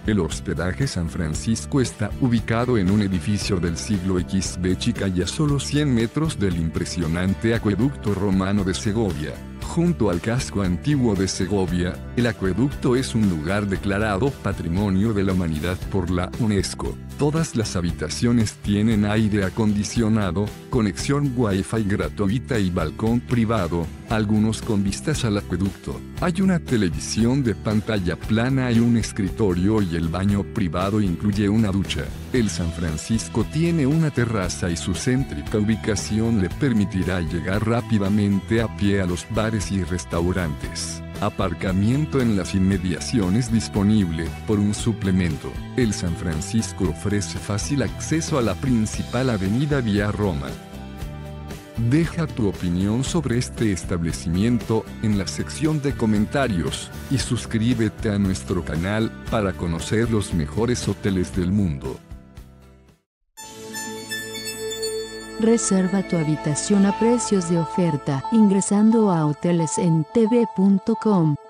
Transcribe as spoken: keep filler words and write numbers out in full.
El hospedaje San Francisco está ubicado en un edificio del siglo equis be chica y a solo cien metros del impresionante acueducto romano de Segovia. Junto al casco antiguo de Segovia, el acueducto es un lugar declarado Patrimonio de la Humanidad por la UNESCO. Todas las habitaciones tienen aire acondicionado, conexión Wi-Fi gratuita y balcón privado, algunos con vistas al acueducto. Hay una televisión de pantalla plana y un escritorio, y el baño privado incluye una ducha. El San Francisco tiene una terraza y su céntrica ubicación le permitirá llegar rápidamente a pie a los bares y restaurantes. Aparcamiento en las inmediaciones disponible. Por un suplemento, el San Francisco ofrece fácil acceso a la principal avenida Vía Roma. Deja tu opinión sobre este establecimiento en la sección de comentarios y suscríbete a nuestro canal para conocer los mejores hoteles del mundo. Reserva tu habitación a precios de oferta ingresando a hoteles en t v punto com.